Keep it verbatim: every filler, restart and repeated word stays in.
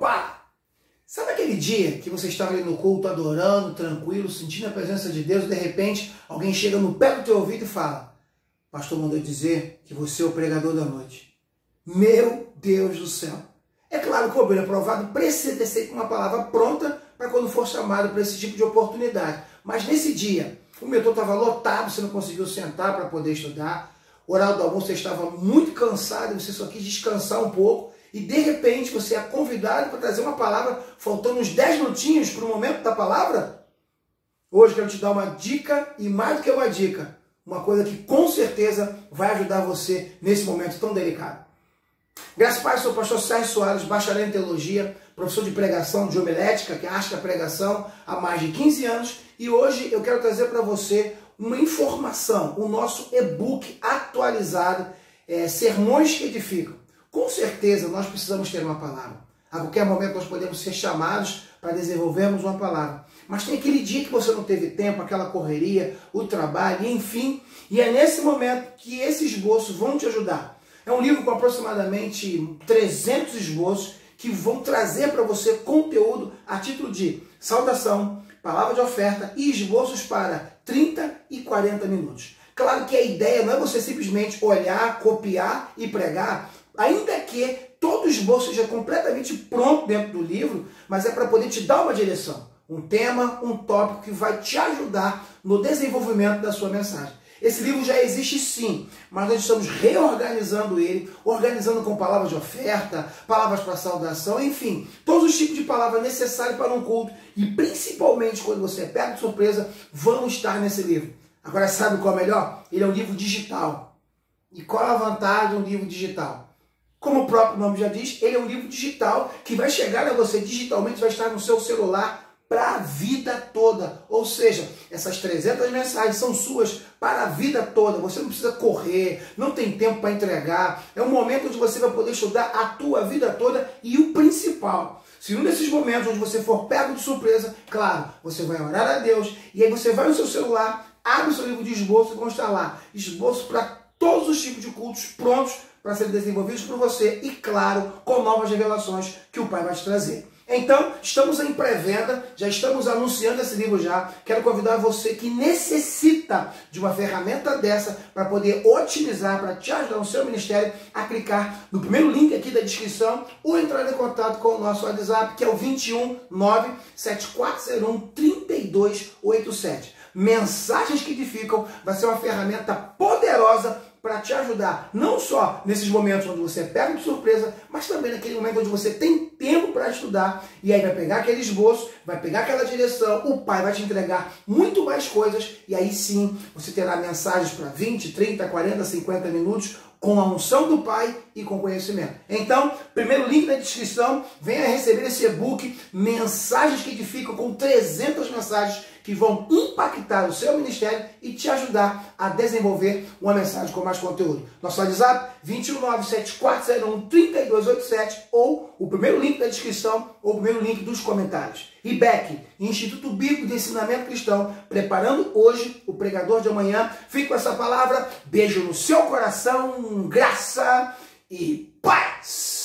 Opa! Sabe aquele dia que você estava ali no culto, adorando, tranquilo, sentindo a presença de Deus, e de repente alguém chega no pé do teu ouvido e fala: o pastor mandou dizer que você é o pregador da noite. Meu Deus do céu! É claro que o obreiro aprovado precisa ter sempre uma palavra pronta para quando for chamado para esse tipo de oportunidade. Mas nesse dia, o metrô estava lotado, você não conseguiu sentar para poder estudar, o horário do almoço você estava muito cansado, você só quis descansar um pouco, e de repente você é convidado para trazer uma palavra, faltando uns dez minutinhos para o momento da palavra. Hoje eu quero te dar uma dica, e mais do que uma dica, uma coisa que com certeza vai ajudar você nesse momento tão delicado. Graças a Deus, sou o pastor Sérgio Soares, bacharel em teologia, professor de pregação, de homilética, que acha a pregação há mais de quinze anos, e hoje eu quero trazer para você uma informação, o nosso e-book atualizado, é, Sermões que Edificam. Com certeza nós precisamos ter uma palavra. A qualquer momento nós podemos ser chamados para desenvolvermos uma palavra. Mas tem aquele dia que você não teve tempo, aquela correria, o trabalho, enfim, e é nesse momento que esses esboços vão te ajudar. É um livro com aproximadamente trezentos esboços que vão trazer para você conteúdo a título de saudação, palavra de oferta e esboços para trinta e quarenta minutos. Claro que a ideia não é você simplesmente olhar, copiar e pregar, ainda que todo esboço seja completamente pronto dentro do livro, mas é para poder te dar uma direção, um tema, um tópico que vai te ajudar no desenvolvimento da sua mensagem. Esse livro já existe sim, mas nós estamos reorganizando ele, organizando com palavras de oferta, palavras para saudação, enfim, todos os tipos de palavras necessárias para um culto, e principalmente quando você é pego de surpresa, vão estar nesse livro. Agora sabe qual é o melhor? Ele é um livro digital. E qual é a vantagem de um livro digital? Como o próprio nome já diz, ele é um livro digital que vai chegar a você digitalmente, vai estar no seu celular para a vida toda. Ou seja, essas trezentas mensagens são suas para a vida toda. Você não precisa correr, não tem tempo para entregar. É um momento onde você vai poder estudar a tua vida toda, e o principal, se um desses momentos onde você for pego de surpresa, claro, você vai orar a Deus, e aí você vai no seu celular, abre o seu livro de esboço e vão estar lá esboço para todos os tipos de cultos prontos para serem desenvolvidos por você, e claro, com novas revelações que o Pai vai te trazer. Então, estamos em pré-venda, já estamos anunciando esse livro já. Quero convidar você que necessita de uma ferramenta dessa para poder otimizar, para te ajudar no seu ministério, a clicar no primeiro link aqui da descrição ou entrar em contato com o nosso WhatsApp, que é o vinte e um, nove sete quatro zero um, três dois oito sete. Mensagens que Edificam vai ser uma ferramenta poderosa para te ajudar, não só nesses momentos onde você é pego de surpresa, mas também naquele momento onde você tem tempo para estudar, e aí vai pegar aquele esboço, vai pegar aquela direção, o Pai vai te entregar muito mais coisas, e aí sim você terá mensagens para vinte, trinta, quarenta, cinquenta minutos, com a unção do Pai e com conhecimento. Então, primeiro link na descrição, venha receber esse e-book, Mensagens que Edificam, com trezentas mensagens que vão impactar o seu ministério e te ajudar a desenvolver uma mensagem com mais conteúdo. Nosso WhatsApp, vinte e um, nove sete quatro zero um, três dois oito sete, ou o primeiro link da descrição, ou o primeiro link dos comentários. I B E C, Instituto Bíblico de Ensinamento Cristão, preparando hoje o pregador de amanhã. Fique com essa palavra, beijo no seu coração, graça e paz!